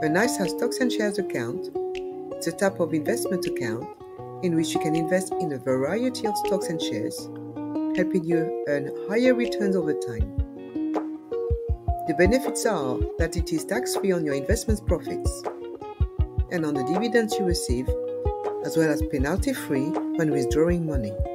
A NISA stocks and shares account is a type of investment account in which you can invest in a variety of stocks and shares, helping you earn higher returns over time. The benefits are that it is tax-free on your investment profits and on the dividends you receive, as well as penalty-free when withdrawing money.